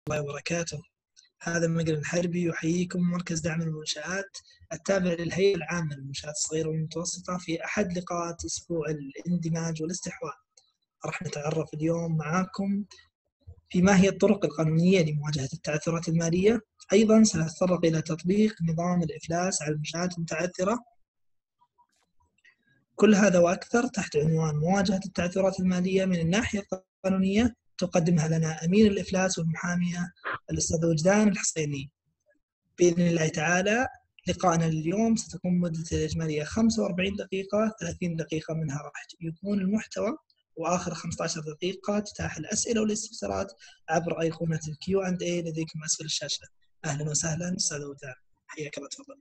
الله وبركاته. هذا مقر الحربي يحييكم مركز دعم المنشآت التابع للهيئة العامة للمنشآت الصغيرة والمتوسطة في أحد لقاءات أسبوع الاندماج والاستحواذ. راح نتعرف اليوم معاكم في ما هي الطرق القانونية لمواجهة التعثرات المالية. أيضا سنتطرق إلى تطبيق نظام الإفلاس على المنشآت المتعثرة. كل هذا وأكثر تحت عنوان مواجهة التعثرات المالية من الناحية القانونية، تقدمها لنا أمين الإفلاس والمحامية الأستاذ وجدان الحصيني. بإذن الله تعالى لقاءنا اليوم ستكون مدته الإجمالية 45 دقيقة، 30 دقيقة منها راح يكون المحتوى، وآخر 15 دقيقة تتاح الأسئلة والاستفسارات عبر أيقونة Q&A لديكم أسفل الشاشة. أهلا وسهلا أستاذ وجدان، حياك الله، تفضل.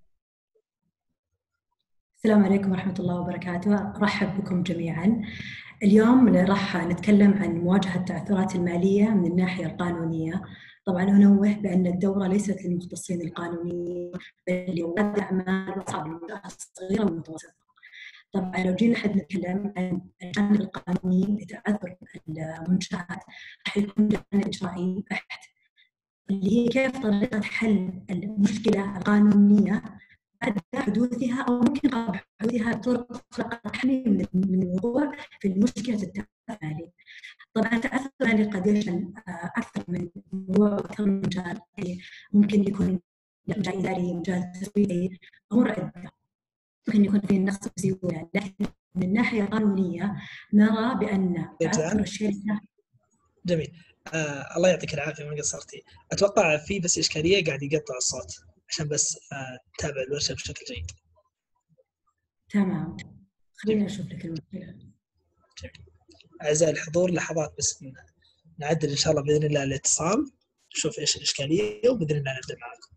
السلام عليكم ورحمة الله وبركاته، أرحب بكم جميعاً. اليوم راح نتكلم عن مواجهة التعثرات المالية من الناحية القانونية. طبعاً أنوه بأن الدورة ليست للمختصين القانونيين بل لرواد أعمال وأصحاب المنشآت الصغيرة والمتوسطة. طبعاً لو جينا حد نتكلم عن الجانب القانوني لتعثر المنشآت راح يكون جانب إجرائي بحت، اللي هي كيف طريقة حل المشكلة القانونية بعد حدوثها أو ممكن قبل حدوثها بطرق تحمي من الوقوع في مشكلة التعثر المالي. طبعا التعثر المالي قد يشمل أكثر من موضوع وأكثر من مجال، ممكن يكون مجال إداري، مجال تسويقي، أمور عدة، ممكن يكون في نقص سيولة. لكن من الناحية القانونية نرى بأن تعثر الشركة. جميل. الله يعطيك العافية، ما قصرتي. أتوقع في بس إشكالية، قاعد يقطع الصوت، عشان بس تابع الورشة بشكل جيد. تمام، خلينا نشوف لك المشكلة. أعزائي الحضور، لحظات بس نعدل إن شاء الله بإذن الله الاتصال، نشوف إيش الإشكالية وبإذن الله نبدأ معكم.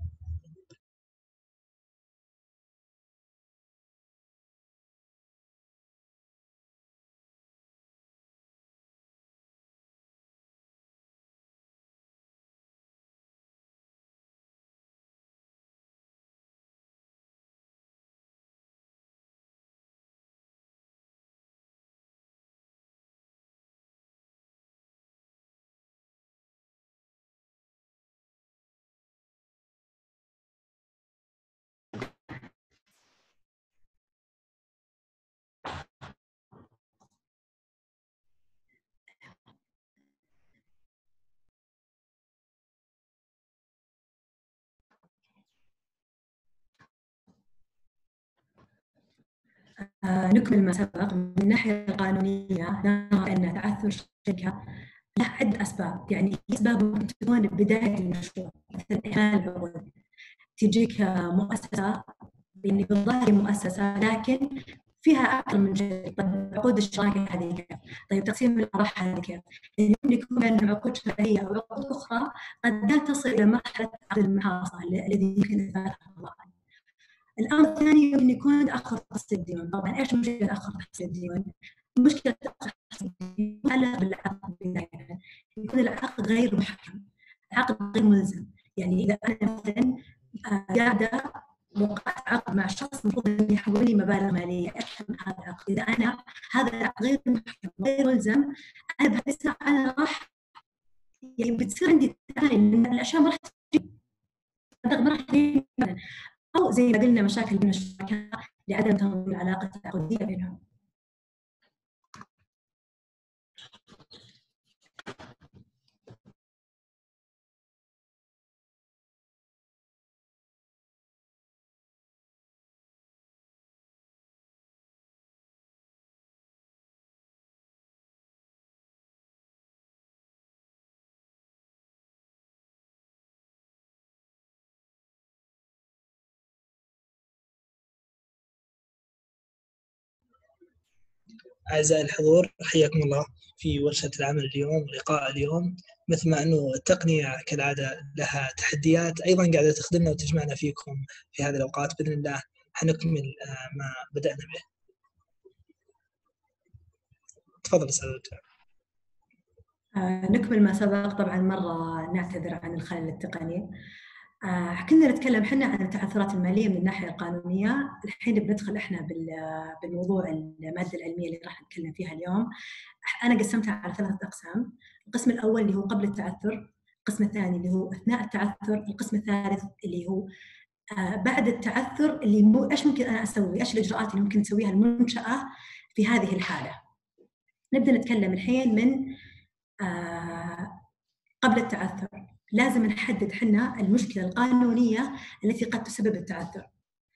نكمل ما سبق. من الناحية القانونية نرى أن تعثر الشركة له عدة أسباب، يعني أسباب ممكن تكون بداية المشروع، مثل إهمال العقود. تجيك مؤسسة، يعني بالظاهر مؤسسة لكن فيها أكثر من شيء. طيب عقود الشراكة هذه كيف؟ طيب تقسيم الأرباح هذه كيف؟ يعني ممكن يكون بينهم عقود شرعية أو عقود أخرى قد لا تصل إلى مرحلة عقد المحاصة الذي يمكن إثباتها الله. الأمر الثاني يمكن يكون تأخر تحصيل الديون. طبعاً إيش مشكلة تأخر تحصيل الديون؟ مشكلة تأخر تحصيل الديون تعلق بالعقد بداية، يكون العقد غير محكم، العقد غير ملزم. يعني إذا أنا مثلاً قاعدة وقعت عقد مع شخص المفروض أن يحول لي مبالغ مالية، إيش هذا العقد؟ إذا أنا هذا العقد غير محكم غير ملزم، أنا بهذه الساعة أنا راح يعني بتصير عندي تآلي، لأن الأشياء ما راح تجي، ما راح تجي، أو زي ما قلنا مشاكل بين الشركاء لعدم تنظيم العلاقة التعاقدية بينهم. أعزائي الحضور، حياكم الله في ورشة العمل اليوم ولقاء اليوم. مثل ما أنه التقنية كالعادة لها تحديات، أيضا قاعدة تخدمنا وتجمعنا فيكم في هذه الأوقات. بإذن الله حنكمل ما بدأنا به. تفضل أستاذ وجدان. نكمل ما سبق. طبعا مرة نعتذر عن الخلل التقني. كنا نتكلم حنا عن التعثرات المالية من الناحية القانونية. الحين بندخل احنا بالموضوع المادة العلمية اللي راح نتكلم فيها اليوم. أنا قسمتها على 3 أقسام. القسم الأول اللي هو قبل التعثر، القسم الثاني اللي هو أثناء التعثر، القسم الثالث اللي هو بعد التعثر، اللي إيش ممكن أنا أسوي، إيش الإجراءات اللي ممكن تسويها المنشأة في هذه الحالة. نبدأ نتكلم الحين من قبل التعثر. لازم نحدد حنا المشكلة القانونية التي قد تسبب التعثر.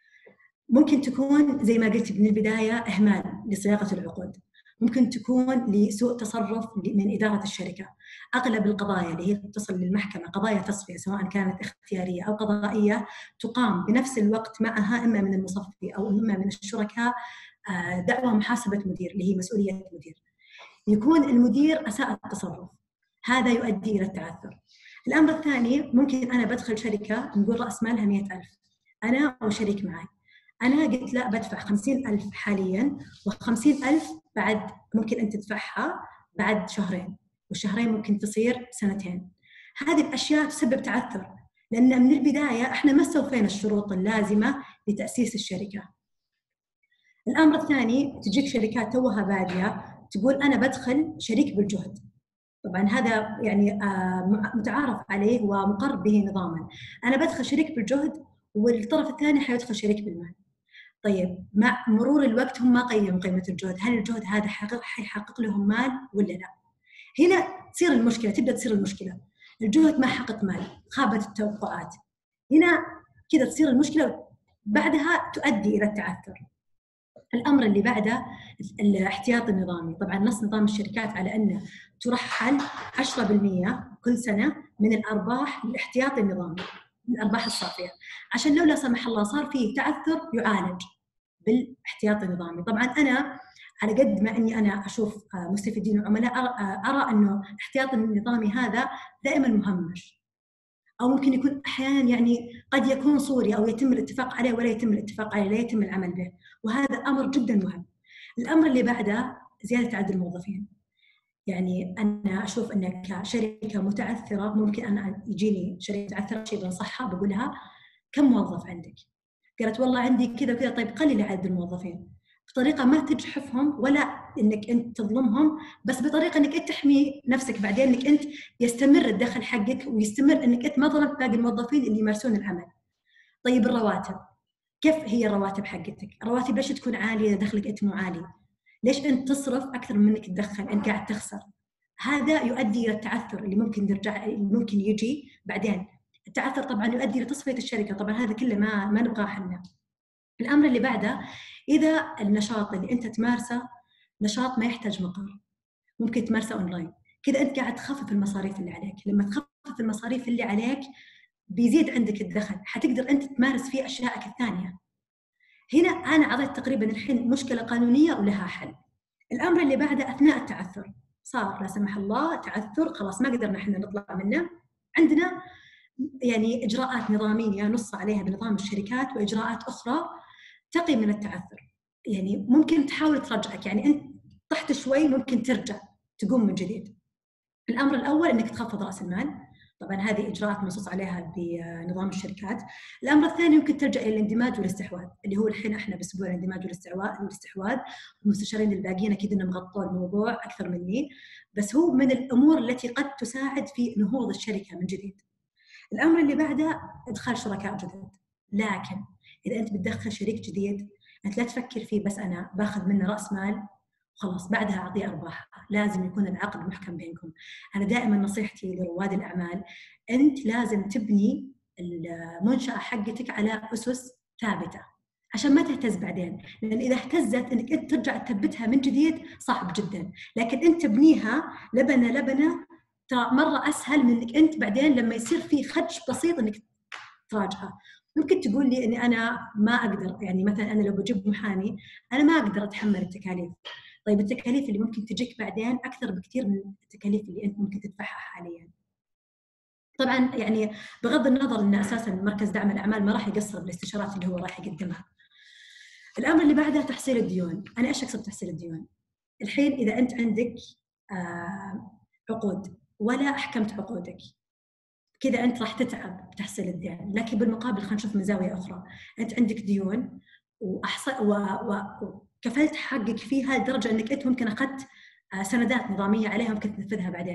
ممكن تكون زي ما قلت من البداية إهمال لصياغة العقود، ممكن تكون لسوء تصرف من إدارة الشركة. أغلب القضايا اللي هي تصل للمحكمة قضايا تصفية سواء كانت اختيارية أو قضائية تقام بنفس الوقت معها إما من المصفي أو إما من الشركاء دعوى محاسبة مدير اللي هي مسؤولية مدير. يكون المدير أساء التصرف، هذا يؤدي إلى التعثر. الأمر الثاني، ممكن أنا بدخل شركة نقول رأس مالها 100,000 أنا وشريك معي، أنا قلت لا بدفع 50,000 حالياً و50,000 بعد ممكن أنت تدفعها بعد شهرين، والشهرين ممكن تصير سنتين. هذه الأشياء تسبب تعثر، لأن من البداية إحنا ما استوفينا الشروط اللازمة لتأسيس الشركة. الأمر الثاني، تجيك شركات توها بادية تقول أنا بدخل شريك بالجهد. طبعاً هذا يعني متعارف عليه ومقر به نظاماً. أنا بدخل شريك بالجهد والطرف الثاني حيدخل شريك بالمال. طيب مع مرور الوقت هم ما قيموا قيمة الجهد، هل الجهد هذا حيحقق لهم مال ولا لا؟ هنا تصير المشكلة، تبدأ تصير المشكلة. الجهد ما حقق مال، خابت التوقعات، هنا كذا تصير المشكلة، بعدها تؤدي إلى التعثر. الأمر اللي بعده الاحتياط النظامي. طبعاً نص نظام الشركات على أنه ترحل 10% كل سنة من الأرباح للاحتياط النظامي، الأرباح الصافية، عشان لو لا سمح الله صار فيه تعثر يعالج بالاحتياط النظامي. طبعاً أنا على قد ما أني أنا أشوف مستفيدين وعملاء أرى أنه الاحتياط النظامي هذا دائماً مهمش، أو ممكن يكون أحياناً يعني قد يكون صوري أو يتم الاتفاق عليه ولا يتم الاتفاق عليه، لا يتم العمل به، وهذا أمر جداً مهم. الأمر اللي بعده زيادة عدد الموظفين. يعني أنا أشوف أن كشركة متعثرة ممكن أنا يجيني شركة متعثرة شيء بنصحها بقولها كم موظف عندك؟ قالت والله عندي كذا وكذا. طيب قللي عدد الموظفين بطريقة ما تجحفهم ولا إنك أنت تظلمهم، بس بطريقة إنك أنت تحمي نفسك بعدين، إنك أنت يستمر الدخل حقك ويستمر إنك أنت ما ظلمت باقي الموظفين اللي يمارسون العمل. طيب الرواتب، كيف هي الرواتب حقتك؟ الرواتب ليش تكون عالية إذا دخلك أنت مو عالي؟ ليش أنت تصرف أكثر من إنك تدخل؟ أنت قاعد تخسر. هذا يؤدي إلى التعثر اللي ممكن يجي بعدين. التعثر طبعاً يؤدي إلى تصفية الشركة، طبعاً هذا كله ما نبغاه حنا. الأمر اللي بعده، إذا النشاط اللي أنت تمارسه نشاط ما يحتاج مقر، ممكن تمارسه أونلاين، كذا أنت قاعد تخفف المصاريف اللي عليك. لما تخفف المصاريف اللي عليك بيزيد عندك الدخل، حتقدر أنت تمارس فيه أشيائك الثانية. هنا أنا أعطيت تقريباً الحين مشكلة قانونية ولها حل. الأمر اللي بعده أثناء التعثر، صار لا سمح الله تعثر خلاص ما قدرنا احنا نطلع منه، عندنا يعني إجراءات نظامية نص عليها بنظام الشركات وإجراءات أخرى تقي من التعثر. يعني ممكن تحاول ترجعك، يعني أنت طحت شوي ممكن ترجع تقوم من جديد. الأمر الأول إنك تخفض رأس المال، طبعاً هذه إجراءات منصوص عليها بنظام الشركات. الأمر الثاني يمكن تلجأ إلى الاندماج والاستحواذ، اللي هو الحين إحنا بأسبوع الاندماج والاستحواذ، والمستشارين الباقيين أكيد إنهم غطوا الموضوع أكثر مني، بس هو من الأمور التي قد تساعد في نهوض الشركة من جديد. الأمر اللي بعده إدخال شركاء جدد، لكن إذا أنت بتدخل شريك جديد أنت لا تفكر فيه بس أنا باخذ منه رأس مال خلاص بعدها أعطيه أرباح، لازم يكون العقد محكم بينكم. أنا دائما نصيحتي لرواد الأعمال، أنت لازم تبني المنشأة حقتك على أسس ثابتة عشان ما تهتز بعدين، لأن إذا اهتزت أنك أنت ترجع تثبتها من جديد صعب جدا، لكن أنت تبنيها لبنة لبنة مرة أسهل من أنك أنت بعدين لما يصير في خدش بسيط أنك تراجعها. ممكن تقول لي أني أنا ما أقدر، يعني مثلا أنا لو بجيب محامي أنا ما أقدر أتحمل التكاليف. طيب التكاليف اللي ممكن تجيك بعدين أكثر بكثير من التكاليف اللي أنت ممكن تدفعها حالياً. طبعاً يعني بغض النظر أن أساساً مركز دعم الأعمال ما راح يقصر بالاستشارات اللي هو راح يقدمها. الأمر اللي بعده تحصيل الديون. أنا إيش أقصد تحصيل الديون؟ الحين إذا أنت عندك عقود ولا أحكمت عقودك، كذا أنت راح تتعب بتحصيل الدين، لكن بالمقابل خلينا نشوف من زاوية أخرى، أنت عندك ديون وكفلت حقك فيها لدرجة أنك أنت ممكن أخذت سندات نظامية عليها ممكن تنفذها بعدين.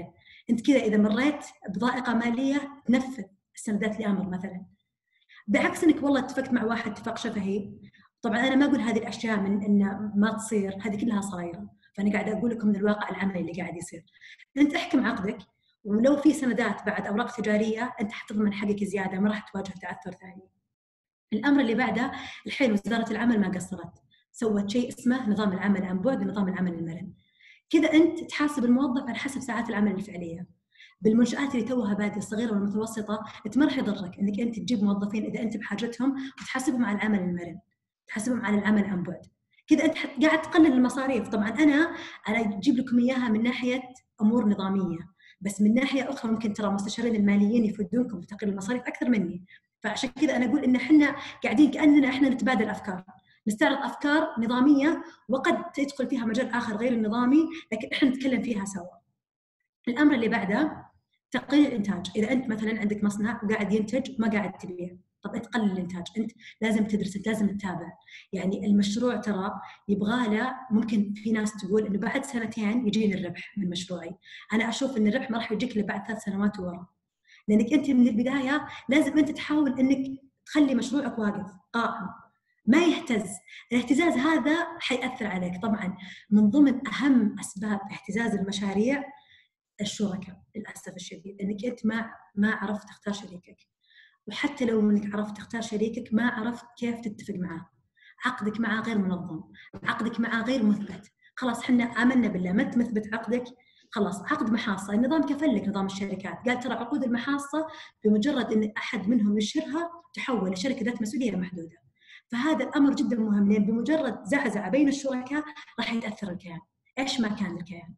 انت كذا اذا مريت بضائقه ماليه تنفذ السندات لامر مثلا، بعكس انك والله اتفقت مع واحد اتفاق شفهي. طبعا انا ما اقول هذه الاشياء من ان ما تصير، هذه كلها صايره، فانا قاعده اقول لكم من الواقع العملي اللي قاعد يصير. انت احكم عقدك، ولو في سندات بعد اوراق تجاريه انت حتضمن حقك زياده، ما راح تواجه تعثر ثاني. الامر اللي بعده، الحين وزاره العمل ما قصرت، سوت شيء اسمه نظام العمل عن بعد ونظام العمل المرن. كذا انت تحاسب الموظف على حسب ساعات العمل الفعليه. بالمنشآت اللي توها بادية الصغيرة والمتوسطة انت ما راح يضرك انك انت تجيب موظفين اذا انت بحاجتهم وتحاسبهم على العمل المرن، تحاسبهم على العمل عن بعد. كذا انت قاعد تقلل المصاريف. طبعا انا اجيب لكم اياها من ناحيه امور نظاميه، بس من ناحيه اخرى ممكن ترى مستشارين الماليين يفيدونكم بتقليل المصاريف اكثر مني. فعشان كذا انا اقول ان احنا قاعدين كاننا احنا نتبادل افكار، نستعرض افكار نظاميه وقد تدخل فيها مجال اخر غير النظامي، لكن احنا نتكلم فيها سوا. الامر اللي بعده تقليل الانتاج. اذا انت مثلا عندك مصنع وقاعد ينتج ما قاعد تبيع، طب تقلل الانتاج، انت لازم تدرس، انت لازم تتابع. يعني المشروع ترى يبغى له، ممكن في ناس تقول انه بعد سنتين يجيني الربح من مشروعي، انا اشوف ان الربح ما راح يجيك الا بعد 3 سنوات ورا، لانك انت من البدايه لازم انت تحاول انك تخلي مشروعك واقف قائم ما يهتز. الاهتزاز هذا حيأثر عليك. طبعا من ضمن اهم اسباب اهتزاز المشاريع الشركاء، للاسف الشديد انك انت ما عرفت تختار شريكك، وحتى لو انك عرفت تختار شريكك ما عرفت كيف تتفق معاه، عقدك معاه غير منظم، عقدك معاه غير مثبت. خلاص احنا آمنا بالله ما انت مثبت عقدك، خلاص عقد محاصة. النظام كفل لك، نظام الشركات قال ترى عقود المحاصة بمجرد ان احد منهم يشهرها تحول لشركة ذات مسؤولية محدودة. فهذا الامر جدا مهم، لان بمجرد زعزعة بين الشركاء راح يتاثر الكيان ايش ما كان الكيان.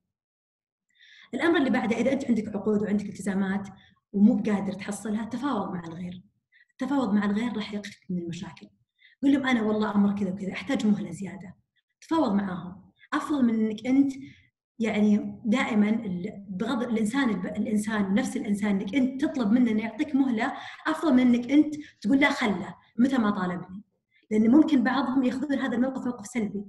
الامر اللي بعده، اذا انت عندك عقود وعندك التزامات ومو بقادر تحصلها، تفاوض مع الغير. التفاوض مع الغير راح يقيك من المشاكل. قول لهم انا والله امر كذا وكذا احتاج مهله زياده، تفاوض معاهم افضل من انك انت يعني دائما بغض الانسان نفس الانسان انك انت تطلب منه انه يعطيك مهله، افضل من انك انت تقول لا خله متى ما طالبني، لان ممكن بعضهم ياخذون هذا الموقف موقف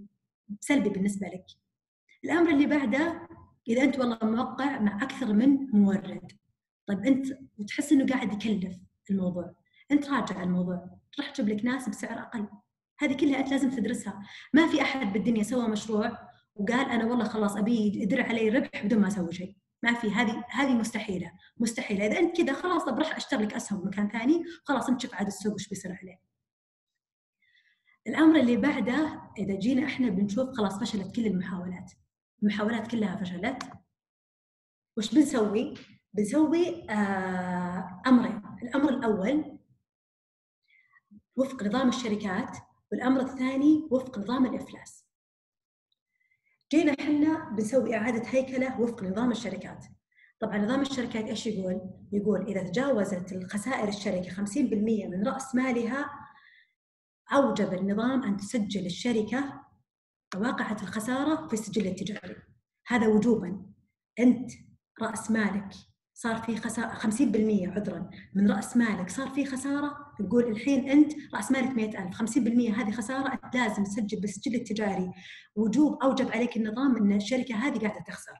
سلبي بالنسبه لك. الامر اللي بعده، اذا انت والله موقع مع اكثر من مورد، طيب انت وتحس انه قاعد يكلف الموضوع، انت راجع الموضوع، راح تجيب لك ناس بسعر اقل. هذه كلها انت لازم تدرسها. ما في احد بالدنيا سوى مشروع وقال انا والله خلاص ابي يدر علي ربح بدون ما اسوي شيء، ما في. هذه مستحيله. اذا انت كذا خلاص طب راح اشتغل لك اسهم بمكان ثاني، خلاص انت شوف عاد السوق وش بيصير عليه. الامر اللي بعده، اذا جينا احنا بنشوف خلاص فشلت كل المحاولات كلها فشلت، وش بنسوي؟ بنسوي أمرين. الأمر الأول وفق نظام الشركات، والأمر الثاني وفق نظام الإفلاس. جينا احنا بنسوي إعادة هيكلة وفق نظام الشركات. طبعا نظام الشركات إيش يقول؟ يقول إذا تجاوزت الخسائر الشركة 50% من رأس مالها، أوجب النظام أن تسجل الشركة واقعة الخسارة في السجل التجاري. هذا وجوبا. أنت رأس مالك صار فيه خسارة 50% عذرا من رأس مالك صار فيه خسارة، تقول الحين أنت رأس مالك 100,000، 50% هذه خسارة، أنت لازم تسجل بالسجل التجاري. أوجب عليك النظام أن الشركة هذه قاعدة تخسر.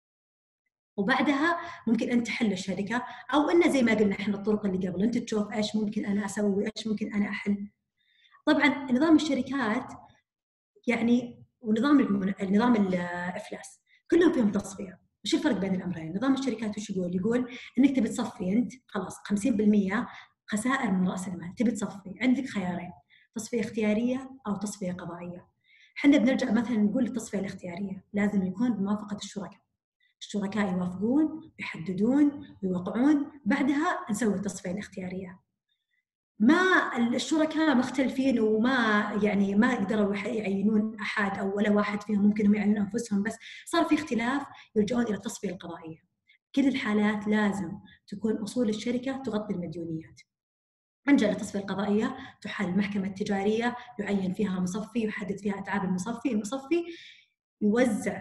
وبعدها ممكن أنت تحل الشركة، أو أنه زي ما قلنا إحنا الطرق اللي قبل، أنت تشوف إيش ممكن أنا أسوي، إيش ممكن أنا أحل. طبعا نظام الشركات يعني ونظام النظام الإفلاس كلهم فيهم تصفية. وش الفرق بين الأمرين؟ نظام الشركات وش يقول؟ يقول إنك تبي تصفي أنت خلاص 50% خسائر من رأس المال، تبي تصفي، عندك خيارين: تصفية اختيارية أو تصفية قضائية. احنا بنرجع مثلا نقول التصفية الاختيارية لازم يكون بموافقة الشركاء يوافقون، يحددون، يوقعون، بعدها نسوي التصفية الاختيارية. ما الشركاء مختلفين وما يعني ما يقدروا يعينون احد او ولا واحد فيهم ممكن يعينون انفسهم، بس صار في اختلاف يرجعون الى التصفيه القضائيه. كل الحالات لازم تكون اصول الشركه تغطي المديونيات. نرجع للتصفيه القضائيه، تحل المحكمه التجاريه، يعين فيها مصفي، يحدد فيها اتعاب المصفي يوزع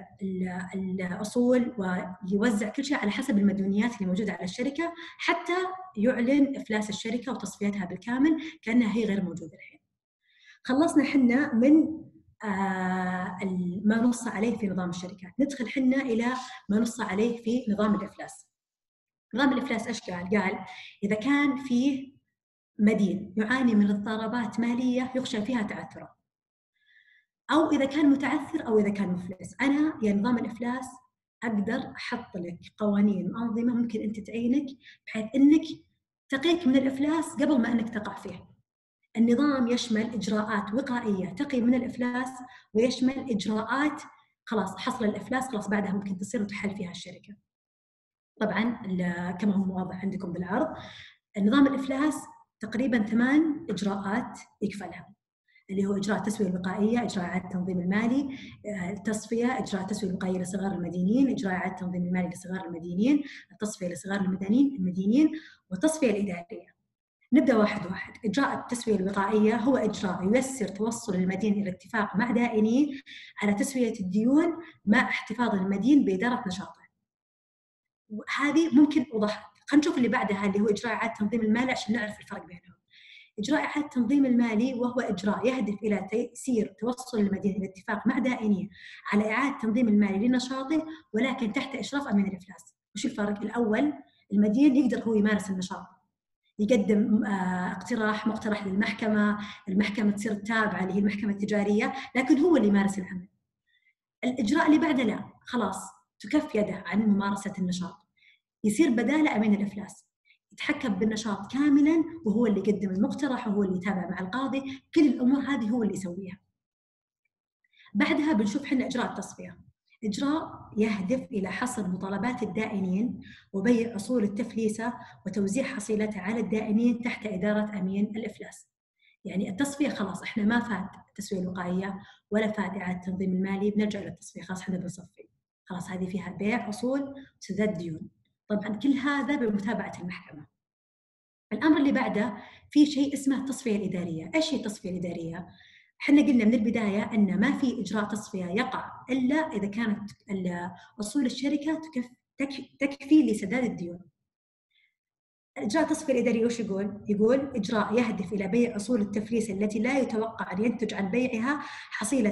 الأصول ويوزع كل شيء على حسب المديونيات اللي موجودة على الشركة، حتى يعلن إفلاس الشركة وتصفيتها بالكامل كأنها هي غير موجودة الحين. خلصنا حنا من ما نص عليه في نظام الشركات، ندخل حنا إلى ما نص عليه في نظام الإفلاس. نظام الإفلاس إيش قال إذا كان فيه مدين يعاني من اضطرابات مالية يخشى فيها تعثره، أو إذا كان متعثر أو إذا كان مفلس. أنا يا نظام الإفلاس أقدر أحط لك قوانين وأنظمة ممكن أنت تعينك بحيث أنك تقيك من الإفلاس قبل ما أنك تقع فيه. النظام يشمل إجراءات وقائية تقي من الإفلاس، ويشمل إجراءات خلاص حصل الإفلاس خلاص بعدها ممكن تصير وتحل فيها الشركة. طبعا كما هو واضح عندكم بالعرض، نظام الإفلاس تقريبا 8 إجراءات يكفلها، اللي هو إجراء التسوية الوقائية، إجراء إعادة التنظيم المالي، التصفية، إجراء التسوية الوقائية لصغار المدينين، إجراء إعادة التنظيم المالي لصغار المدينين، التصفية لصغار المدينين، والتصفية الإدارية. نبدأ واحد واحد. إجراء التسوية الوقائية هو إجراء ييسر توصل المدين إلى اتفاق مع دائنيه على تسوية الديون مع احتفاظ المدين بإدارة نشاطه. هذه ممكن وضحت. خلينا نشوف اللي بعدها اللي هو إجراء إعادة التنظيم المالي عشان نعرف الفرق بينهم. إجراء إعادة التنظيم المالي وهو إجراء يهدف إلى تيسير توصل المدين إلى اتفاق مع دائنيه على إعادة التنظيم المالي لنشاطه، ولكن تحت إشراف أمين الإفلاس. وش الفرق؟ الأول، المدين يقدر هو يمارس النشاط، يقدم اقتراح مقترح للمحكمة، المحكمة تصير تابعة اللي هي المحكمة التجارية، لكن هو اللي يمارس العمل. الإجراء اللي بعده لا، خلاص تكف يده عن ممارسة النشاط، يصير بداله أمين الإفلاس، يتحكم بالنشاط كاملا، وهو اللي يقدم المقترح وهو اللي يتابع مع القاضي، كل الأمور هذه هو اللي يسويها. بعدها بنشوف حنا إجراء التصفية، إجراء يهدف إلى حصر مطالبات الدائنين وبيع أصول التفليسة وتوزيع حصيلتها على الدائنين تحت إدارة أمين الإفلاس. يعني التصفية خلاص إحنا ما فات التسوية الوقائية ولا فات إعادة التنظيم المالي، بنرجع إلى التصفية، خلاص إحنا بنصفي، خلاص هذه فيها بيع أصول وسداد ديون. طبعا كل هذا بمتابعة المحكمة. الأمر اللي بعده في شيء اسمه التصفية الإدارية. إيش هي التصفية الإدارية؟ احنا قلنا من البداية أن ما في إجراء تصفية يقع إلا إذا كانت أصول الشركة تكفي لسداد الديون. إجراء التصفية الإدارية وش يقول؟ يقول إجراء يهدف إلى بيع أصول التفليس التي لا يتوقع أن ينتج عن بيعها حصيلة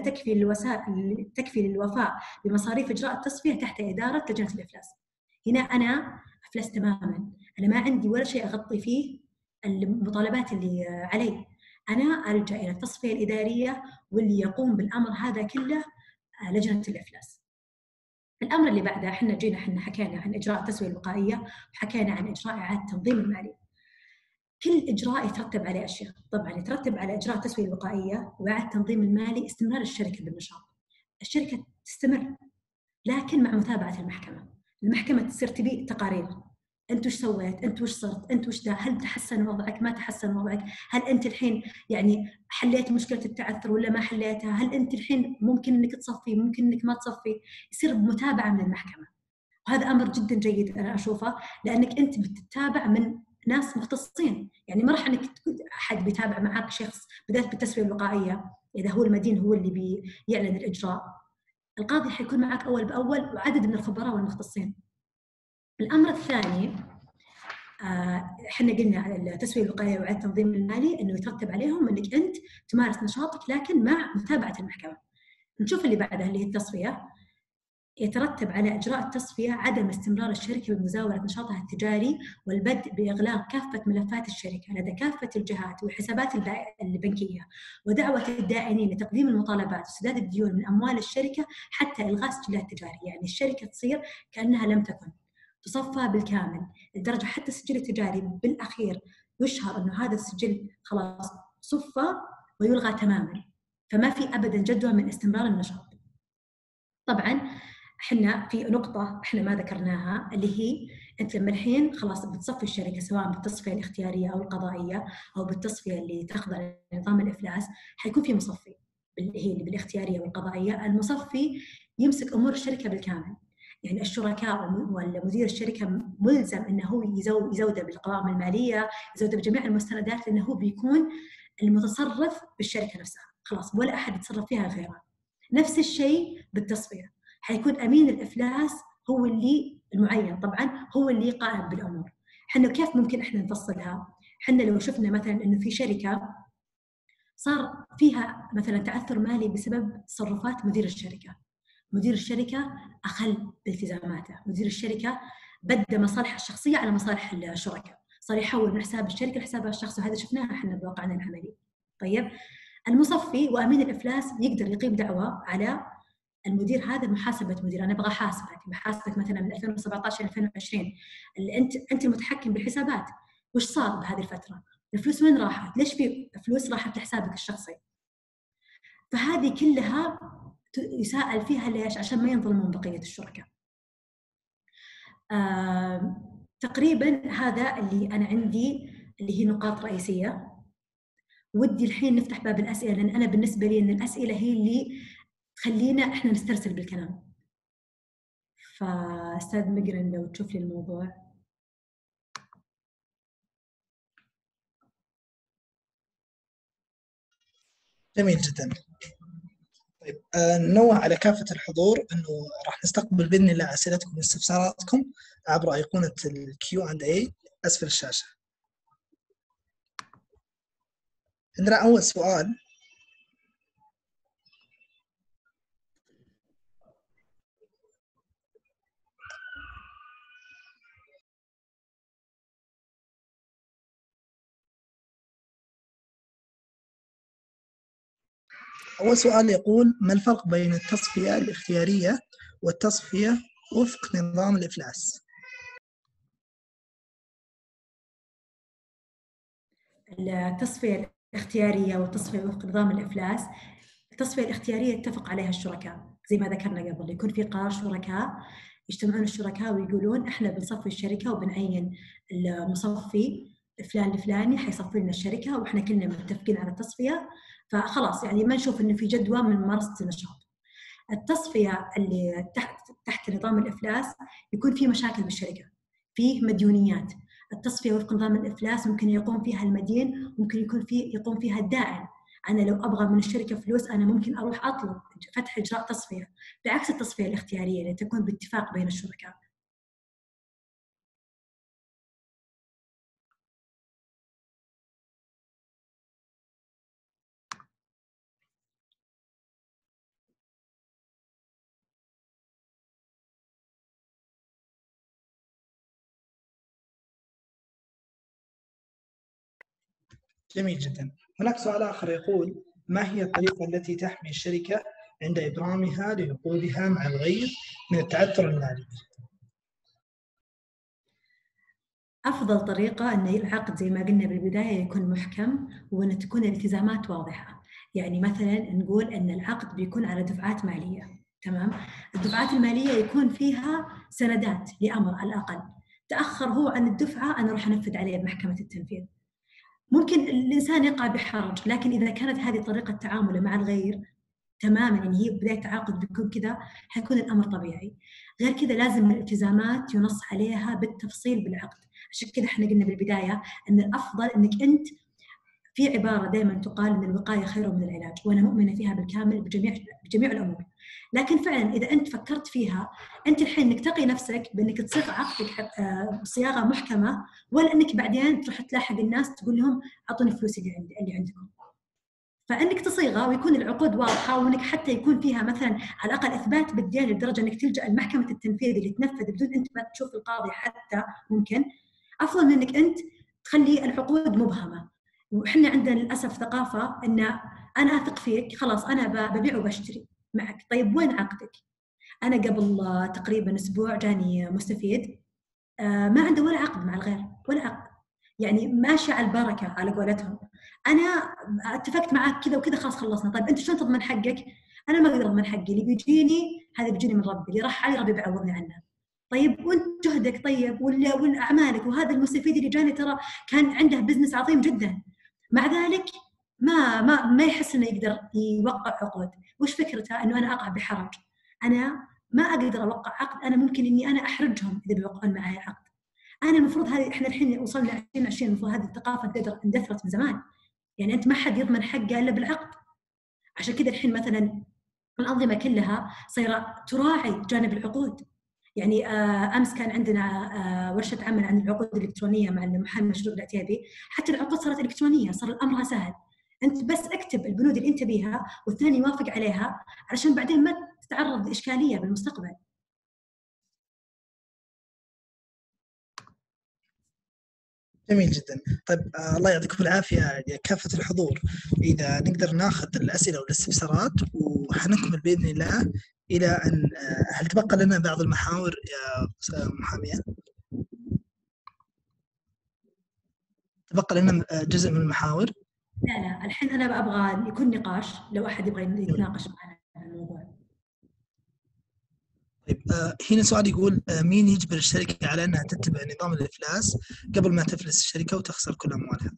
تكفي للوفاء بمصاريف إجراء التصفية تحت إدارة لجنة الإفلاس. هنا أنا أفلس تماماً، أنا ما عندي ولا شيء أغطي فيه المطالبات اللي علي، أنا ألجأ إلى التصفية الإدارية واللي يقوم بالأمر هذا كله لجنة الإفلاس. الأمر اللي بعده احنا حكينا عن إجراء التسوية الوقائية وحكينا عن إجراء إعادة التنظيم المالي. كل إجراء يترتب عليه أشياء، طبعاً يترتب على إجراء التسوية الوقائية وإعادة التنظيم المالي استمرار الشركة بالنشاط. الشركة تستمر لكن مع متابعة المحكمة تصير تبي تقارير، انت وش سويت، انت وش صرت، انت وش ده، هل تحسن وضعك، ما تحسن وضعك، هل انت الحين يعني حليت مشكله التعثر ولا ما حليتها، هل انت الحين ممكن انك تصفي، ممكن انك ما تصفي. يصير بمتابعه من المحكمه، وهذا امر جدا جيد انا اشوفه، لانك انت بتتابع من ناس مختصين. يعني ما راح انك احد بيتابع معك شخص، بالذات بالتسويه الوقائيه اذا هو المدين هو اللي بيعلن الاجراء، القاضي حيكون معك اول باول وعدد من الخبراء والمختصين. الامر الثاني احنا قلنا على التسويه الوقائيه وإعادة التنظيم المالي انه يترتب عليهم انك انت تمارس نشاطك لكن مع متابعه المحكمه. نشوف اللي بعدها اللي هي التصفيه. يترتب على اجراء التصفيه عدم استمرار الشركه بمزاوله نشاطها التجاري والبدء باغلاق كافه ملفات الشركه لدى كافه الجهات والحسابات البنكيه، ودعوه الدائنين لتقديم المطالبات وسداد الديون من اموال الشركه حتى الغاء السجلات التجاريه. يعني الشركه تصير كانها لم تكن، تصفى بالكامل لدرجه حتى السجل التجاري بالاخير يشهر انه هذا السجل خلاص صفى ويلغى تماما، فما في ابدا جدوى من استمرار النشاط. طبعا احنا في نقطه احنا ما ذكرناها اللي هي انت لما الحين خلاص بتصفي الشركه سواء بالتصفيه الاختياريه او القضائيه او بالتصفيه اللي تخضع لنظام الافلاس، حيكون في مصفي اللي هي بالاختياريه والقضائيه. المصفي يمسك امور الشركه بالكامل، يعني الشركاء والمدير الشركه ملزم انه هو يزوده بالقوائم الماليه، يزوده بجميع المستندات، لانه هو بيكون المتصرف بالشركه نفسها، خلاص ولا احد يتصرف فيها غيره. نفس الشيء بالتصفيه، حيكون امين الافلاس هو اللي المعين، طبعا هو اللي قائم بالامور. احنا كيف ممكن احنا نفصلها؟ احنا لو شفنا مثلا انه في شركه صار فيها مثلا تعثر مالي بسبب تصرفات مدير الشركه، مدير الشركة أخل بالتزاماته، مدير الشركة بدل مصالحه الشخصيه على مصالح الشركاء، صار يحول من حساب الشركه لحسابها الشخصي، وهذا شفناها احنا بواقعنا العملي. طيب المصفي وامين الافلاس يقدر يقيم دعوى على المدير هذا محاسبه مدير، انا ابغى بحاسبك مثلا من 2017 ل 2020 اللي انت المتحكم بالحسابات، وش صار بهذه الفتره؟ الفلوس وين راحت؟ ليش في فلوس راحت لحسابك الشخصي؟ فهذه كلها يساءل فيها، ليش؟ عشان ما ينظلمون بقيه الشركاء. تقريبا هذا اللي انا عندي، اللي هي نقاط رئيسيه. ودي الحين نفتح باب الاسئله، لان انا بالنسبه لي ان الاسئله هي اللي تخلينا احنا نسترسل بالكلام. فاستاذ مقرن لو تشوف لي الموضوع. جميل جدا. طيب ننوه على كافة الحضور أنه راح نستقبل بإذن الله أسئلتكم واستفساراتكم عبر أيقونة Q&A أسفل الشاشة. عندنا أول سؤال. أول سؤال يقول: ما الفرق بين التصفية الاختيارية والتصفية وفق نظام الإفلاس؟ التصفية الاختيارية والتصفية وفق نظام الإفلاس، التصفية الاختيارية اتفق عليها الشركاء زي ما ذكرنا قبل، يكون في قرار شركاء، يجتمعون الشركاء ويقولون احنا بنصفي الشركة وبنعين المصفي فلان الفلاني حيصفي لنا الشركة، واحنا كلنا متفقين على التصفية، فخلاص يعني ما نشوف انه في جدوى من ممارسة النشاط. التصفية اللي تحت نظام الإفلاس يكون في مشاكل بالشركة، فيه مديونيات. التصفية وفق نظام الإفلاس ممكن يقوم فيها المدين، ممكن يقوم فيها الدائن. أنا لو أبغى من الشركة فلوس أنا ممكن أروح أطلب فتح إجراء تصفية، بعكس التصفية الاختيارية اللي تكون باتفاق بين الشركاء. جميل جدا. هناك سؤال آخر يقول: ما هي الطريقة التي تحمي الشركة عند إبرامها لعقودها مع الغير من التعثر المالي؟ أفضل طريقة أن العقد زي ما قلنا بالبداية يكون محكم، وأن تكون الالتزامات واضحة. يعني مثلا نقول أن العقد بيكون على دفعات مالية، تمام؟ الدفعات المالية يكون فيها سندات لأمر على الأقل، تأخر هو عن الدفعة أنا راح أنفذ عليه بمحكمة التنفيذ. ممكن الإنسان يقع بحرج، لكن إذا كانت هذه طريقة تعامله مع الغير تماما، يعني هي بداية تعاقد بيكون كذا، حيكون الأمر طبيعي. غير كذا لازم الالتزامات ينص عليها بالتفصيل بالعقد. عشان كذا احنا قلنا بالبداية أن الأفضل أنك أنت، في عبارة دائما تقال أن الوقاية خير من العلاج، وأنا مؤمنة فيها بالكامل بجميع الأمور. لكن فعلا إذا أنت فكرت فيها، أنت الحين انك تقي نفسك بأنك تصيغ عقدك بصياغة محكمة، ولا أنك بعدين تروح تلاحق الناس تقول لهم أعطوني فلوس اللي عندكم. فانك تصيغها ويكون العقود واضحه، وانك حتى يكون فيها مثلا على الاقل اثبات بالدين لدرجه انك تلجا لمحكمه التنفيذ اللي تنفذ بدون انت ما تشوف القاضي حتى، ممكن افضل من انك انت تخلي العقود مبهمه. وإحنا عندنا للاسف ثقافه ان انا اثق فيك خلاص انا ببيع وبشتري معك. طيب وين عقدك؟ انا قبل تقريبا اسبوع جاني مستفيد ما عنده ولا عقد مع الغير، ولا عقد، يعني ماشي على البركه على قولتهم. انا اتفقت معك كذا وكذا خلاص خلصنا. طيب انت شلون تضمن حقك؟ انا ما اقدر اضمن حقي، اللي بيجيني هذا بيجيني من ربي، اللي راح علي ربي بيعوضني عنه. طيب وانت جهدك طيب واعمالك، وهذا المستفيد اللي جاني ترى كان عنده بزنس عظيم جدا، مع ذلك ما يحس انه يقدر يوقع عقود. وش فكرته؟ انه انا اقع بحرج، انا ما اقدر اوقع عقد، انا ممكن اني انا احرجهم اذا بيوقعون معي عقد. انا المفروض هذه احنا الحين وصلنا 2020، المفروض هذه الثقافه تقدر اندثرت من زمان. يعني انت ما حد يضمن حقه الا بالعقد. عشان كذا الحين مثلا الانظمه كلها صايره تراعي جانب العقود. يعني امس كان عندنا ورشه عمل عن العقود الالكترونيه مع المحامي شروق العتيبي. حتى العقود صارت الكترونيه، صار امرها سهل، انت بس اكتب البنود اللي انت بيها والثاني يوافق عليها، علشان بعدين ما تتعرض لاشكاليه بالمستقبل. جميل جدا. طيب الله يعطيكم العافية يا كافة الحضور. إذا نقدر ناخذ الأسئلة والاستفسارات وحنكمل بإذن الله إلى أن هل تبقى لنا بعض المحاور يا محامية؟ تبقى لنا جزء من المحاور؟ لا الحين أنا أبغى يكون نقاش، لو أحد يبغى يتناقش معنا عن الموضوع. طيب هنا سؤال يقول مين يجبر الشركة على أنها تتبع نظام الإفلاس قبل ما تفلس الشركة وتخسر كل أموالها؟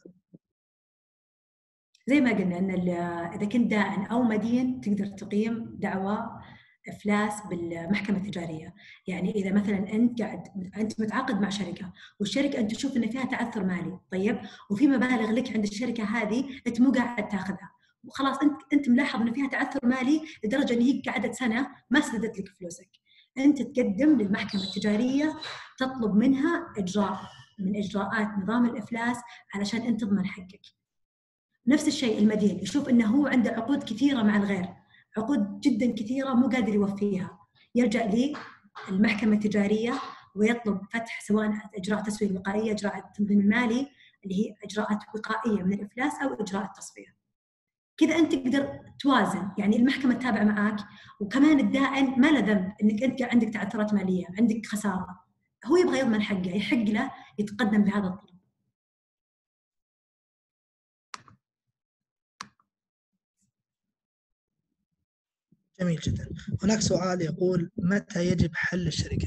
زي ما قلنا أن إذا كنت دائن أو مدين تقدر تقيم دعوى إفلاس بالمحكمة التجارية. يعني إذا مثلا أنت متعاقد مع شركة والشركة أنت تشوف أن فيها تعثر مالي، طيب، وفي مبالغ لك عند الشركة هذه أنت مو قاعد تاخذها، وخلاص أنت ملاحظ أن فيها تعثر مالي لدرجة أن هي قعدت سنة ما سددت لك فلوسك، أنت تقدم للمحكمة التجارية تطلب منها إجراء من إجراءات نظام الإفلاس علشان أنت تضمن حقك. نفس الشيء المدين يشوف أنه هو عنده عقود كثيرة مع الغير، عقود جدا كثيرة مو قادر يوفيها، يرجع للمحكمة التجارية ويطلب فتح سواء إجراء تسوية وقائية، إجراء التنظيم المالي اللي هي إجراءات وقائية من الإفلاس، أو إجراء التصفية. كذا أنت تقدر توازن، يعني المحكمة تتابع معاك، وكمان الدائن ما له ذنب أنك أنت عندك تعثرات مالية، عندك خسارة، هو يبغى يضمن حقه، يحق له يتقدم بهذا الطلب. جميل جدا. هناك سؤال يقول متى يجب حل الشركة؟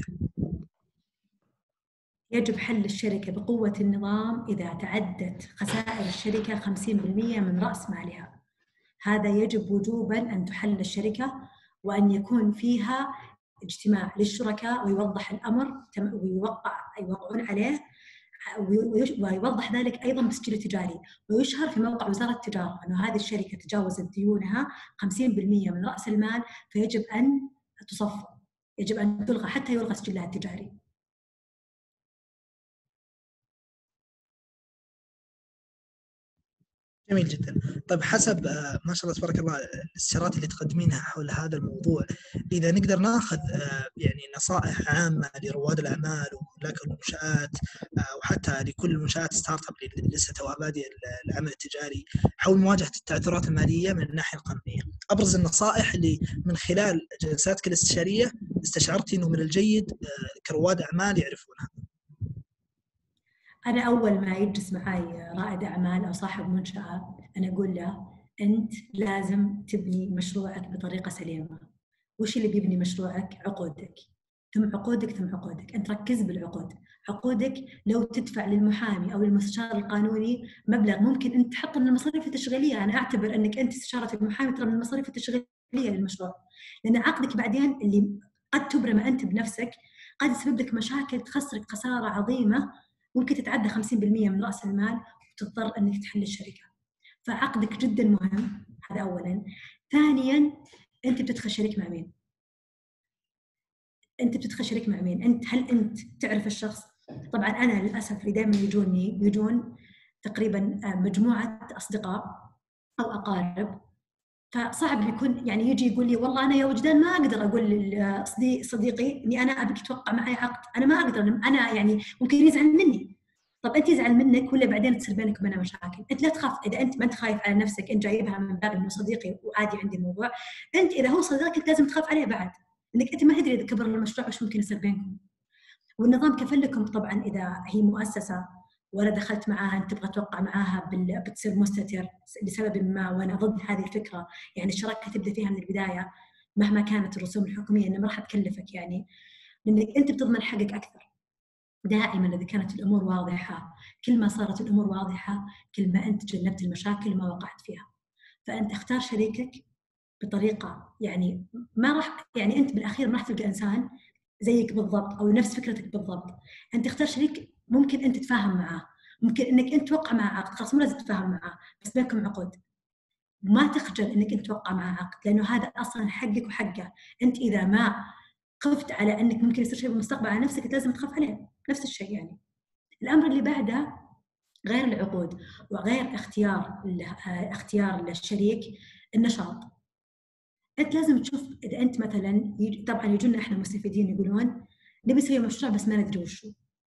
يجب حل الشركة بقوة النظام إذا تعدت خسائر الشركة 50% من رأس مالها. هذا يجب وجوباً أن تحل الشركة، وأن يكون فيها اجتماع للشركاء ويوضح الأمر ويوقعون عليه، ويوضح ذلك أيضاً بالتسجيل التجاري، ويشهر في موقع وزارة التجارة أن هذه الشركة تجاوزت ديونها 50% من رأس المال، فيجب أن تصفى، يجب أن تلغى حتى يلغى سجلها التجاري. جميل جدا. طيب حسب ما شاء الله تبارك الله الاستشارات اللي تقدمينها حول هذا الموضوع، اذا نقدر ناخذ يعني نصائح عامه لرواد الاعمال وملاك المنشات وحتى لكل المنشات ستارت اب اللي لسه توها بادئ العمل التجاري حول مواجهه التعثرات الماليه من الناحيه القانونيه، ابرز النصائح اللي من خلال جلساتك الاستشاريه استشعرتي انه من الجيد كرواد اعمال يعرفونها؟ أنا أول ما يجلس معي رائد أعمال أو صاحب منشأة أنا أقول له أنت لازم تبني مشروعك بطريقة سليمة. وش اللي بيبني مشروعك؟ عقودك، ثم عقودك، ثم عقودك. أنت ركز بالعقود. عقودك لو تدفع للمحامي أو للمستشار القانوني مبلغ، ممكن أنت تحط من المصاريف التشغيلية. أنا أعتبر أنك أنت استشارة المحامي ترى من المصاريف التشغيلية للمشروع، لأن عقدك بعدين اللي قد تبرم أنت بنفسك قد يسبب لك مشاكل تخسرك خسارة عظيمة، ممكن تتعدى 50% من رأس المال وتضطر أنك تحل الشركة. فعقدك جدا مهم، هذا أولا. ثانيا، أنت بتدخل شريك مع مين؟ هل أنت تعرف الشخص؟ طبعا أنا للأسف اللي دائما يجون تقريبا مجموعة أصدقاء أو أقارب، فصعب يكون يعني يجي يقول لي والله أنا يا وجدان ما أقدر أقول لصديقي إني أنا أبيك توقع معي عقد، أنا ما أقدر، أنا يعني ممكن يزعل مني. طب أنت يزعل منك ولا بعدين تصير بينك وبينها مشاكل؟ أنت لا تخاف، إذا أنت ما أنت خايف على نفسك، أنت جايبها من باب إنه صديقي وعادي عندي الموضوع، أنت إذا هو صديقك لازم تخاف عليه بعد، إنك أنت ما تدري إذا كبر المشروع وش ممكن يصير بينكم. والنظام كفل لكم طبعا إذا هي مؤسسة ولا دخلت معاها أنت تبغى توقع معاها بتصير مستتر لسبب ما، وأنا ضد هذه الفكرة. يعني الشراكة تبدأ فيها من البداية مهما كانت الرسوم الحكومية إنها ما راح تكلفك، يعني لأنك أنت بتضمن حقك أكثر. دائما إذا كانت الأمور واضحة، كل ما صارت الأمور واضحة كل ما أنت جنبت المشاكل وما وقعت فيها. فأنت اختار شريكك بطريقة يعني ما راح، يعني أنت بالأخير ما راح تلقى إنسان زيك بالضبط أو نفس فكرتك بالضبط. أنت اختار شريك ممكن أنت تتفاهم معاه، ممكن إنك أنت توقع معه عقد، خلاص مو لازم تتفاهم معاه بس بينكم عقود. ما تخجل إنك أنت توقع معه عقد، لأنه هذا أصلاً حقك وحقه. أنت إذا ما خفت على أنك ممكن يصير شيء بالمستقبل على نفسك لازم تخاف عليه. نفس الشيء يعني. الأمر اللي بعده غير العقود وغير اختيار الشريك، النشاط. انت لازم تشوف اذا انت مثلا طبعا يجونا احنا مستفيدين يقولون نبي نسوي مشروع بس ما ندري وشو.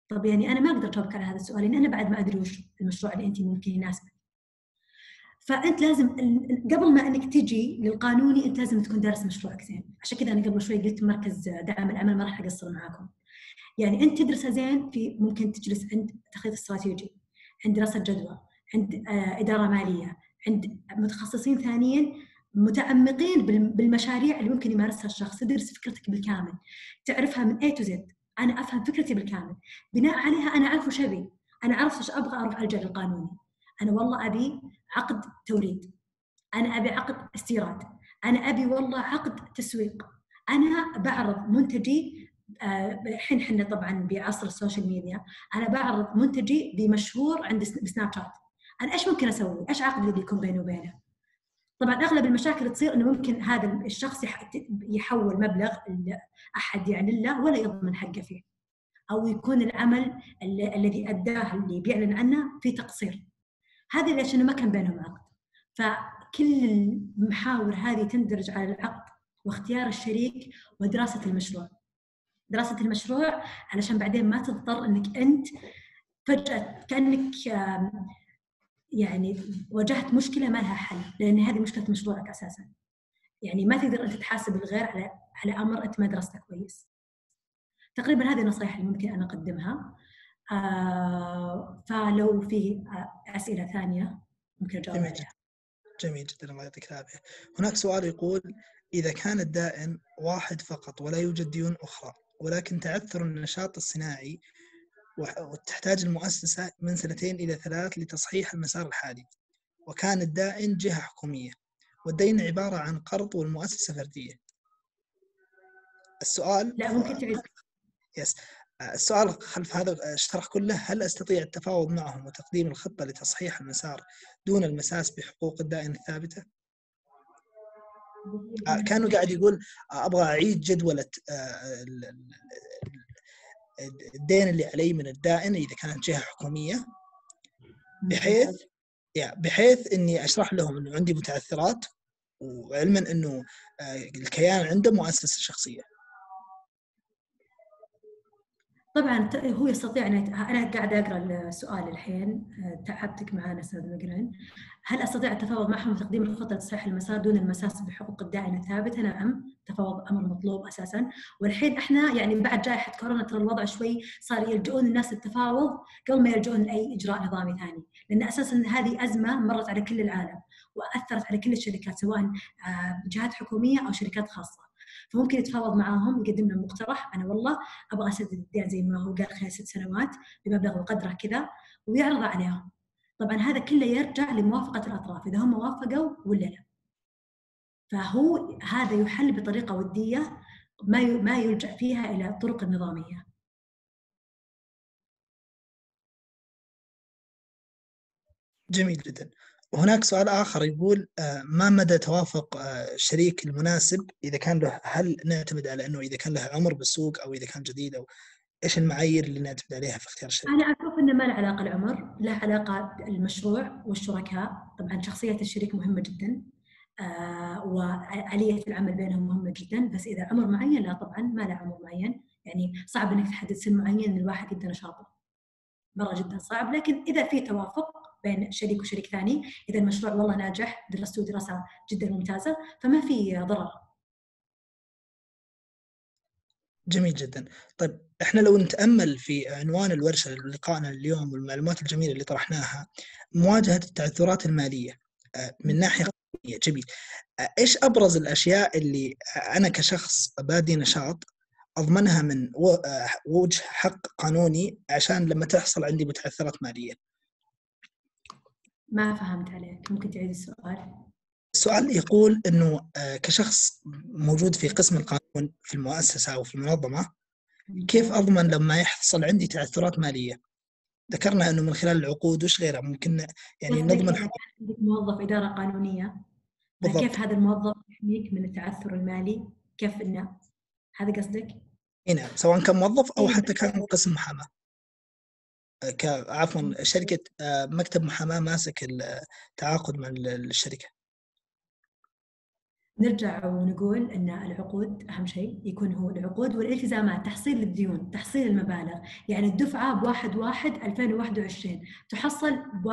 طب يعني أنا ما أقدر أجاوبك على هذا السؤال، لأن أنا بعد ما أدري وش المشروع اللي أنت ممكن يناسبك. فأنت لازم قبل ما أنك تجي للقانوني أنت لازم تكون دارس مشروعك زين. عشان كذا أنا قبل شوي قلت مركز دعم العمل ما راح أقصر معاكم. يعني أنت تدرسها زين، في ممكن تجلس عند تخطيط استراتيجي، عند دراسة جدوى، عند إدارة مالية، عند متخصصين ثانيين متعمقين بالمشاريع اللي ممكن يمارسها الشخص. تدرس فكرتك بالكامل، تعرفها من A to Z. أنا أفهم فكرتي بالكامل، بناء عليها أنا أعرف وش أبي. أنا عرفت وش أبغى، أروح ألجأ للقانوني. أنا والله أبي عقد توريد، أنا أبي عقد استيراد، أنا أبي والله عقد تسويق، أنا بعرض منتجي. الحين احنا طبعا بعصر السوشيال ميديا، أنا بعرض منتجي بمشهور عند بسناب شات. أنا إيش ممكن أسوي؟ إيش عقد اللي بيكون بيني وبينه؟ طبعا أغلب المشاكل تصير إنه ممكن هذا الشخص يحول مبلغ أحد يعني له ولا يضمن حقه فيه، أو يكون العمل الذي أداه اللي بيعلن عنه في تقصير. هذه ليش إنه ما كان بينهم عقد. فكل المحاور هذه تندرج على العقد واختيار الشريك ودراسة المشروع. دراسة المشروع علشان بعدين ما تضطر إنك أنت فجأة كأنك يعني واجهت مشكلة ما لها حل، لأن هذه مشكلة مشروعك أساساً. يعني ما تقدر أنت تحاسب الغير على أمر أنت ما درسته كويس. تقريباً هذه النصائح اللي ممكن أنا أقدمها. فلو في أسئلة ثانية ممكن أجاوب عليها. جميل جدا، الله يعطيك العافية. هناك سؤال يقول: إذا كان الدائن واحد فقط ولا يوجد ديون أخرى، ولكن تعثر النشاط الصناعي وتحتاج المؤسسة من 2 إلى 3 لتصحيح المسار الحالي، وكان الدائن جهة حكومية والدين عبارة عن قرض والمؤسسة فردية. السؤال لا ممكن تعيد. السؤال خلف هذا الشرح كله: هل أستطيع التفاوض معهم وتقديم الخطة لتصحيح المسار دون المساس بحقوق الدائن الثابتة؟ كانوا قاعد يقول أبغى أعيد جدولة الدين اللي علي من الدائن إذا كانت جهة حكومية، بحيث إني أشرح لهم إنه عندي متعثرات، وعلما إنه الكيان عنده مؤسسة شخصية. طبعا هو يستطيع أنا قاعدة أقرأ السؤال الحين، تعبتك معنا أستاذ مقرن. هل أستطيع التفاوض معهم وتقديم الخطة لتصحيح المسار دون المساس بحقوق الدائن الثابتة؟ نعم، التفاوض أمر مطلوب أساساً. والحين إحنا يعني بعد جائحة كورونا ترى الوضع شوي صار يلجؤون الناس للتفاوض قبل ما يلجؤون لأي إجراء نظامي ثاني، لأن أساساً هذه أزمة مرت على كل العالم وأثرت على كل الشركات سواء جهات حكومية أو شركات خاصة. فممكن يتفاوض معاهم، يقدم لهم مقترح: أنا والله أبغى أسدد الدين زي ما هو قال خلال 6 سنوات بمبلغ وقدره كذا، ويعرض عليهم. طبعا هذا كله يرجع لموافقة الأطراف إذا هم وافقوا ولا لا. فهو هذا يحل بطريقة ودية، ما يلجأ فيها إلى الطرق النظامية. جميل جدا. وهناك سؤال آخر يقول: ما مدى توافق الشريك المناسب إذا كان له؟ هل نعتمد على أنه إذا كان له عمر بالسوق أو إذا كان جديد، أو إيش المعايير اللي نعتمد عليها في اختيار الشريك؟ أنا أشوف إنه ما له علاقة العمر، له علاقة المشروع والشركاء. طبعاً شخصية الشريك مهمة جداً، وآلية العمل بينهم مهمة جداً. بس إذا عمر معين لا، طبعاً ما له عمر معين. يعني صعب إنك تحدد سن معين إن الواحد يبدأ نشاطه، مرة جداً صعب. لكن إذا في توافق بين شريك وشريك ثاني، إذا المشروع والله ناجح، درسته دراسة جداً ممتازة، فما في ضرر. جميل جدا. طيب احنا لو نتأمل في عنوان الورشة لقائنا اليوم والمعلومات الجميلة اللي طرحناها: مواجهة التعثرات المالية من ناحية قانونية. جميل. ايش ابرز الاشياء اللي انا كشخص بادي نشاط اضمنها من وجه حق قانوني عشان لما تحصل عندي متعثرات مالية؟ ما فهمت عليك، ممكن تعيد السؤال؟ السؤال يقول انه كشخص موجود في قسم القانون في المؤسسة او في المنظمة، كيف أضمن لما يحصل عندي تعثرات مالية؟ ذكرنا أنه من خلال العقود وش غيرها ممكن يعني نضمن إذا كان عندك موظف إدارة قانونية، بالضبط. كيف هذا الموظف يحميك من التعثر المالي؟ كيف إنه هذا قصدك؟ نعم، سواء كان موظف أو إيه. حتى كان قسم محاماة، عفوا شركة مكتب محاماة ماسك التعاقد مع الشركة. نرجع ونقول أن العقود أهم شيء يكون هو العقود والالتزامات، تحصيل الديون، تحصيل المبالغ. يعني الدفعة ب1/1/2021 تحصل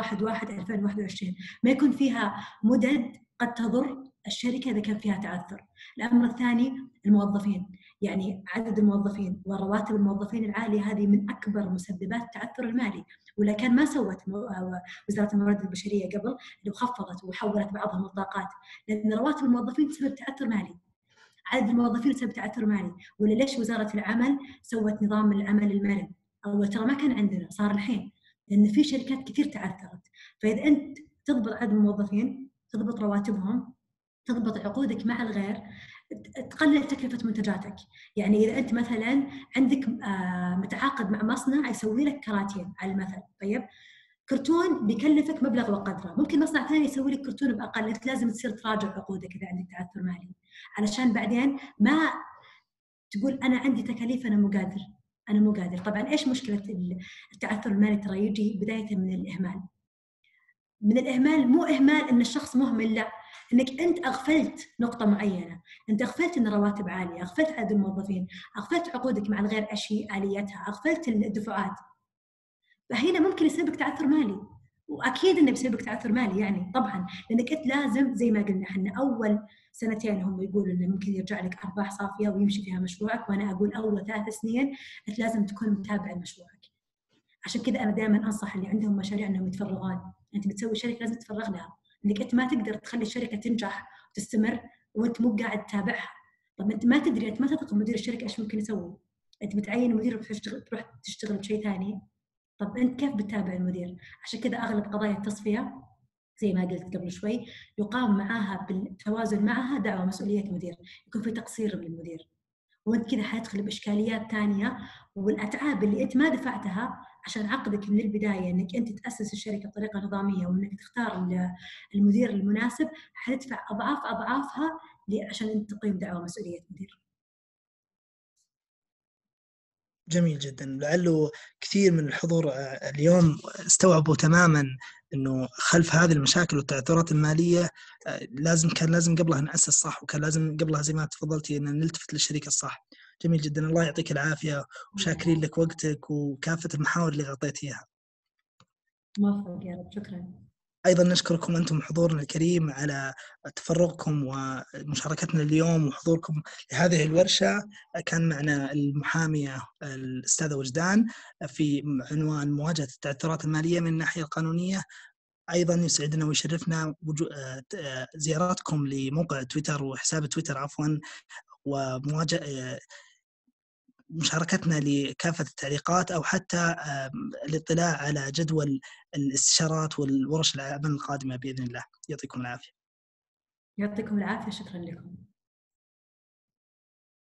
ب1/1/2021، ما يكون فيها مدد قد تضر الشركة إذا كان فيها تعثر. الأمر الثاني الموظفين، يعني عدد الموظفين ورواتب الموظفين العالية هذه من أكبر مسببات التعثر المالي. ولا كان ما سوت وزارة الموارد البشرية قبل لو خفضت وحولت بعضها الطاقات، لأن رواتب الموظفين تسبب تعثر مالي، عدد الموظفين تسبب تعثر مالي. ولا ليش وزارة العمل سوت نظام العمل المرن؟ أول ترى ما كان عندنا، صار الحين، لأن في شركات كثير تعثرت. فإذا أنت تضبط عدد الموظفين، تضبط رواتبهم، تضبط عقودك مع الغير، تقلل تكلفة منتجاتك. يعني إذا أنت مثلا عندك متعاقد مع مصنع يسوي لك كراتين على المثل، طيب كرتون بيكلفك مبلغ وقدره، ممكن مصنع ثاني يسوي لك كرتون باقل. انت لازم تصير تراجع عقودك اذا عندك تعثر مالي، علشان بعدين ما تقول انا عندي تكاليف انا مو قادر. طبعا ايش مشكله التعثر المالي؟ ترى يجي بدايه من الاهمال. من الاهمال، مو اهمال ان الشخص مهمل، لا، انك انت اغفلت نقطه معينه، انت اغفلت ان رواتب عاليه، اغفلت عدد الموظفين، اغفلت عقودك مع الغير اشياء اليتها، اغفلت الدفعات. فهنا ممكن يسببك تعثر مالي، واكيد انه بيسببك تعثر مالي يعني طبعا، لانك انت لازم زي ما قلنا احنا اول سنتين هم يقولوا انه ممكن يرجع لك ارباح صافيه ويمشي فيها مشروعك، وانا اقول اول 3 سنين انت لازم تكون متابع لمشروعك. عشان كذا انا دائما انصح اللي عندهم مشاريع انهم يتفرغون. انت بتسوي شركه لازم تتفرغ لها، انك انت ما تقدر تخلي الشركه تنجح وتستمر وانت مو قاعد تتابعها. طب انت ما تدري، انت ما تثق مدير الشركه ايش ممكن يسوي، انت بتعين مدير تروح تشتغل بشيء ثاني. طب أنت كيف بتتابع المدير؟ عشان كذا أغلب قضايا التصفية زي ما قلت قبل شوي يقام معاها بالتوازن معها دعوة مسؤولية مدير، يكون في تقصير من المدير، وأنت كذا حيدخل بإشكاليات ثانية. والأتعاب اللي أنت ما دفعتها عشان عقدك من البداية إنك أنت تأسس الشركة بطريقة نظامية وإنك تختار المدير المناسب، حتدفع أضعاف أضعافها عشان أنت تقيم دعوة مسؤولية مدير. جميل جدا. لعله كثير من الحضور اليوم استوعبوا تماما انه خلف هذه المشاكل والتعثرات الماليه كان لازم قبلها نأسس صح، وكان لازم قبلها زي ما تفضلتي ان نلتفت للشريك الصح. جميل جدا، الله يعطيك العافيه، وشاكرين لك وقتك وكافه المحاور اللي غطيتيها. موفق يا رب، شكرا. أيضا نشكركم أنتم حضورنا الكريم على تفرغكم ومشاركتنا اليوم وحضوركم لهذه الورشة. كان معنا المحامية الأستاذة وجدان في عنوان مواجهة التعثرات المالية من الناحية القانونية. أيضا يسعدنا ويشرفنا زيارتكم لموقع تويتر وحساب تويتر ومواجهة مشاركتنا لكافة التعليقات، أو حتى الاطلاع على جدول الاستشارات والورش العمل القادمة بإذن الله. يعطيكم العافية. يعطيكم العافية، شكرا لكم.